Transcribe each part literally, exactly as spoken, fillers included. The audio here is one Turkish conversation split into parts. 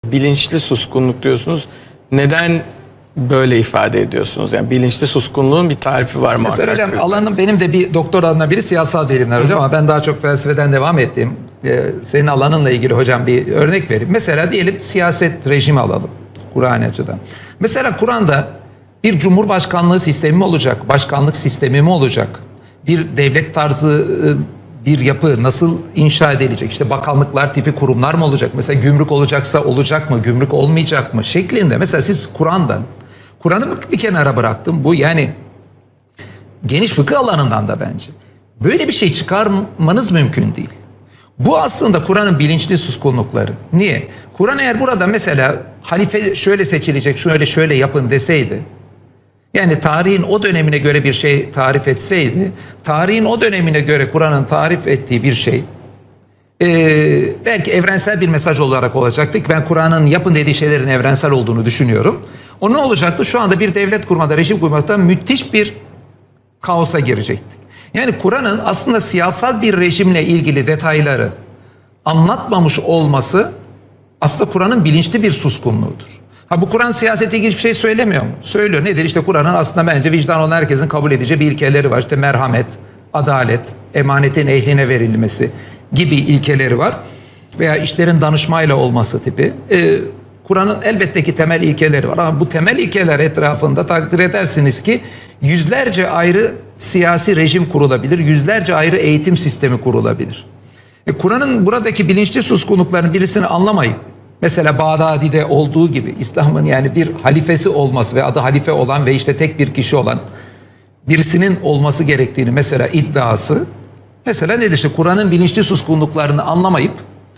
Bilinçli suskunluk diyorsunuz. Neden böyle ifade ediyorsunuz? Yani bilinçli suskunluğun bir tarifi var mı? Mesela hocam alanım, benim de bir doktor alanına biri siyasal bilimler hocam, ama ben daha çok felsefeden devam ettim. Ee, senin alanınla ilgili hocam bir örnek vereyim. Mesela diyelim siyaset rejimi alalım Kur'an'ı açıdan. Mesela Kur'an'da bir cumhurbaşkanlığı sistemi mi olacak? Başkanlık sistemi mi olacak? Bir devlet tarzı bir yapı nasıl inşa edilecek? İşte bakanlıklar tipi kurumlar mı olacak? Mesela gümrük olacaksa olacak mı? Gümrük olmayacak mı? Şeklinde. Mesela siz Kur'an'dan, Kur'an'ı bir kenara bıraktım. Bu yani geniş fıkıh alanından da bence böyle bir şey çıkarmanız mümkün değil. Bu aslında Kur'an'ın bilinçli suskunlukları. Niye? Kur'an eğer burada mesela halife şöyle seçilecek, şöyle şöyle yapın deseydi, yani tarihin o dönemine göre bir şey tarif etseydi, tarihin o dönemine göre Kur'an'ın tarif ettiği bir şey e, belki evrensel bir mesaj olarak olacaktı ki ben Kur'an'ın yapın dediği şeylerin evrensel olduğunu düşünüyorum. O ne olacaktı? Şu anda bir devlet kurmada, rejim kurmakta müthiş bir kaosa girecektik. Yani Kur'an'ın aslında siyasal bir rejimle ilgili detayları anlatmamış olması aslında Kur'an'ın bilinçli bir suskunluğudur. Ha, bu Kur'an siyasete ilgili hiçbir şey söylemiyor mu? Söylüyor. Nedir? İşte Kur'an'ın aslında bence vicdan olan herkesin kabul edeceği bir ilkeleri var. İşte merhamet, adalet, emanetin ehline verilmesi gibi ilkeleri var. Veya işlerin danışmayla olması tipi. Ee, Kur'an'ın elbette ki temel ilkeleri var. Ama bu temel ilkeler etrafında takdir edersiniz ki yüzlerce ayrı siyasi rejim kurulabilir. Yüzlerce ayrı eğitim sistemi kurulabilir. E, Kur'an'ın buradaki bilinçli suskunlukların birisini anlamayıp, mesela Bağdadi'de olduğu gibi İslam'ın yani bir halifesi olması ve adı halife olan ve işte tek bir kişi olan birisinin olması gerektiğini mesela iddiası, mesela nedir? İşte Kur'an'ın bilinçli suskunluklarını anlamayıp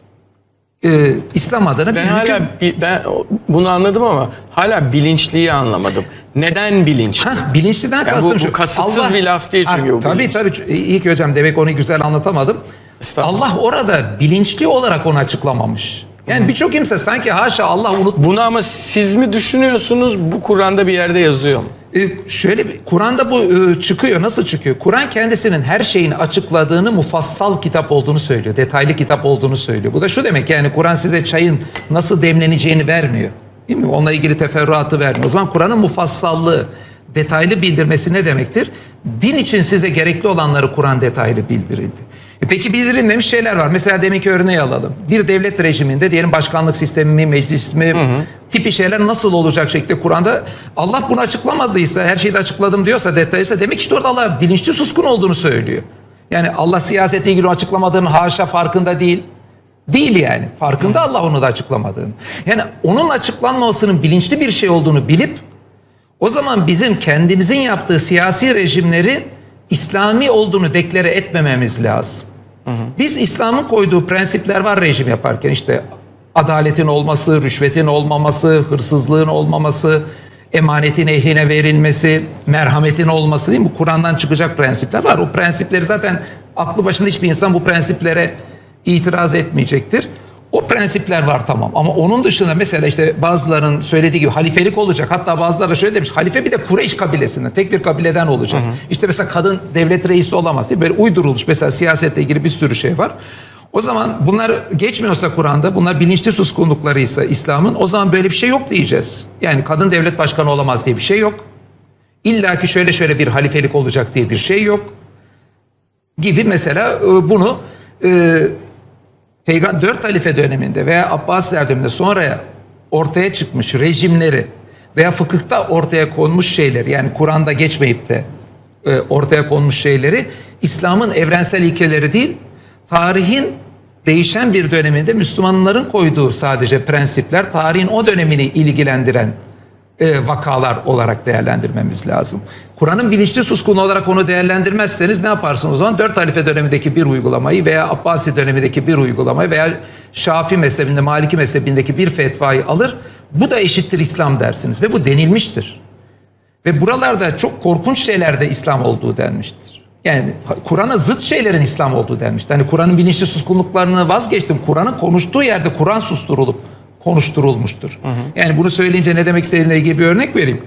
e, İslam adına ben hala bi, ben bunu anladım ama hala bilinçliyi anlamadım. Neden bilinçli? Hah, bilinçliden yani kastım bu, şu. Bu kasıtsız Allah, bir laf değil çünkü. Ha, tabii tabii. İyi ki hocam, demek onu güzel anlatamadım. Allah orada bilinçli olarak onu açıklamamış. Yani birçok kimse sanki haşa Allah unut. Bunu ama siz mi düşünüyorsunuz? Bu Kur'an'da bir yerde yazıyor mu? Ee, şöyle bir Kur'an'da bu e, çıkıyor. Nasıl çıkıyor? Kur'an kendisinin her şeyini açıkladığını, mufassal kitap olduğunu söylüyor. Detaylı kitap olduğunu söylüyor. Bu da şu demek, yani Kur'an size çayın nasıl demleneceğini vermiyor. Değil mi? Onunla ilgili teferruatı vermiyor. O zaman Kur'an'ın mufassallığı, detaylı bildirmesi ne demektir? Din için size gerekli olanları Kur'an detaylı bildirildi. E peki bildirilmemiş şeyler var. Mesela deminki örneği alalım. Bir devlet rejiminde diyelim başkanlık sistemi mi, meclis mi, hı hı. tipi şeyler nasıl olacak şekilde Kur'an'da Allah bunu açıklamadıysa, her şeyi de açıkladım diyorsa, detaylıysa, demek işte orada Allah bilinçli suskun olduğunu söylüyor. Yani Allah siyasetle ilgili açıklamadığının haşa farkında değil. Değil yani. Farkında Allah onu da açıklamadığını. Yani onun açıklanmamasının bilinçli bir şey olduğunu bilip o zaman bizim kendimizin yaptığı siyasi rejimleri İslami olduğunu deklare etmememiz lazım. Hı hı. Biz İslam'ın koyduğu prensipler var rejim yaparken, işte adaletin olması, rüşvetin olmaması, hırsızlığın olmaması, emanetin ehline verilmesi, merhametin olması, değil mi? Bu Kur'an'dan çıkacak prensipler var. O prensipleri zaten aklı başında hiçbir insan bu prensiplere itiraz etmeyecektir. O prensipler var, tamam, ama onun dışında mesela işte bazılarının söylediği gibi halifelik olacak. Hatta bazıları da şöyle demiş, halife bir de Kureyş kabilesinden, tek bir kabileden olacak. Hı hı. İşte mesela kadın devlet reisi olamaz diye böyle uydurulmuş mesela siyasetle ilgili bir sürü şey var. O zaman bunlar geçmiyorsa Kur'an'da, bunlar bilinçli suskunluklarıysa İslam'ın, o zaman böyle bir şey yok diyeceğiz. Yani kadın devlet başkanı olamaz diye bir şey yok. İlla ki şöyle şöyle bir halifelik olacak diye bir şey yok. Gibi mesela bunu e, Peygamber dört halife döneminde veya Abbasiler döneminde sonra ortaya çıkmış rejimleri veya fıkıhta ortaya konmuş şeyleri, yani Kur'an'da geçmeyip de e, ortaya konmuş şeyleri İslam'ın evrensel ilkeleri değil, tarihin değişen bir döneminde Müslümanların koyduğu sadece prensipler, tarihin o dönemini ilgilendiren e, vakalar olarak değerlendirmemiz lazım. Kur'an'ın bilinçli suskun olarak onu değerlendirmezseniz ne yaparsınız o zaman? Dört halife dönemindeki bir uygulamayı veya Abbasi dönemindeki bir uygulamayı veya Şafii mezhebinde, Maliki mezhebindeki bir fetvayı alır. Bu da eşittir İslam dersiniz ve bu denilmiştir. Ve buralarda çok korkunç şeylerde İslam olduğu denmiştir. Yani Kur'an'a zıt şeylerin İslam olduğu denmiştir. Hani Kur'an'ın bilinçli suskunluklarını vazgeçtim. Kur'an'ın konuştuğu yerde Kur'an susturulup konuşturulmuştur. Hı hı. Yani bunu söyleyince ne demek istediğine ilgili bir örnek vereyim.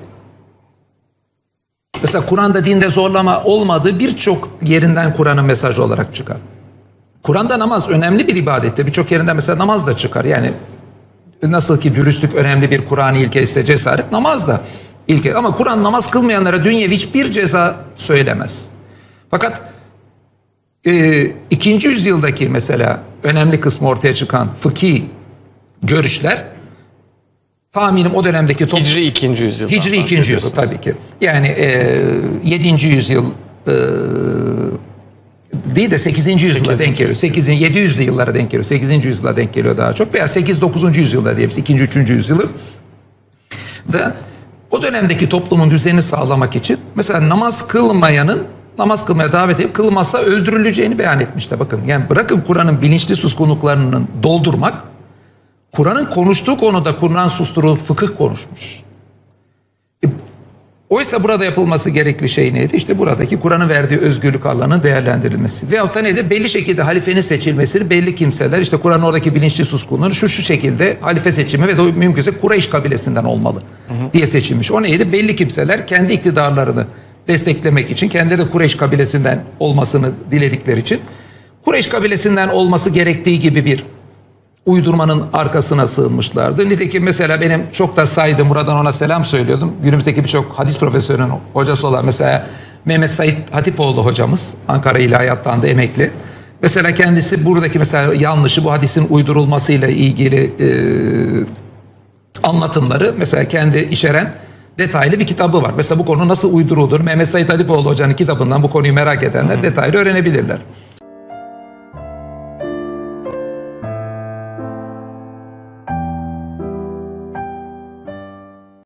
Mesela Kur'an'da dinde zorlama olmadığı birçok yerinden Kur'an'ın mesajı olarak çıkar. Kur'an'da namaz önemli bir ibadettir. Birçok yerinden mesela namaz da çıkar. Yani nasıl ki dürüstlük önemli bir Kur'an ilkesi, cesaret, namaz da ilke. Ama Kur'an namaz kılmayanlara dünyevi hiçbir ceza söylemez. Fakat e, ikinci yüzyıldaki mesela önemli kısmı ortaya çıkan fıkhi görüşler, tahminim o dönemdeki top... Hicri ikinci yüzyıl. Hicri ikinci yüzyıl tabii ki. Yani e, yedinci yüzyıl e, değil de sekizinci yüzyıla denk geliyor. sekizinci yedi yüzlü yıllara denk geliyor. sekizinci yüzyıla denk geliyor daha çok. Veya sekiz dokuzuncu yüzyılda diyebiliriz. ikinci üçüncü yüzyılı. Da o dönemdeki toplumun düzenini sağlamak için mesela namaz kılmayanın namaz kılmaya davet edip kılmazsa öldürüleceğini beyan etmişler. Bakın yani bırakın Kur'an'ın bilinçli suskunluklarını doldurmak, Kur'an'ın konuştuğu konuda Kur'an susturulup fıkıh konuşmuş. E, oysa burada yapılması gerekli şey neydi? İşte buradaki Kur'an'ın verdiği özgürlük alanının değerlendirilmesi. Veyahut da neydi? Belli şekilde halifenin seçilmesini belli kimseler, işte Kur'an'ın oradaki bilinçli suskunluğunu şu şu şekilde halife seçimi ve de mümkünse Kureyş kabilesinden olmalı hı hı. diye seçilmiş. O neydi? Belli kimseler kendi iktidarlarını desteklemek için, kendileri de Kureyş kabilesinden olmasını diledikleri için Kureyş kabilesinden olması gerektiği gibi bir uydurmanın arkasına sığınmışlardı. Nitekim mesela benim çok da saydığım, buradan ona selam söylüyordum. Günümüzdeki birçok hadis profesörünün hocası olan mesela Mehmet Said Hatipoğlu hocamız, Ankara İlahiyat'tan da emekli. Mesela kendisi buradaki mesela yanlışı, bu hadisin uydurulmasıyla ilgili e, anlatımları mesela kendi içeren detaylı bir kitabı var. Mesela bu konu nasıl uydurulur? Mehmet Said Hatipoğlu hocanın kitabından bu konuyu merak edenler detaylı öğrenebilirler.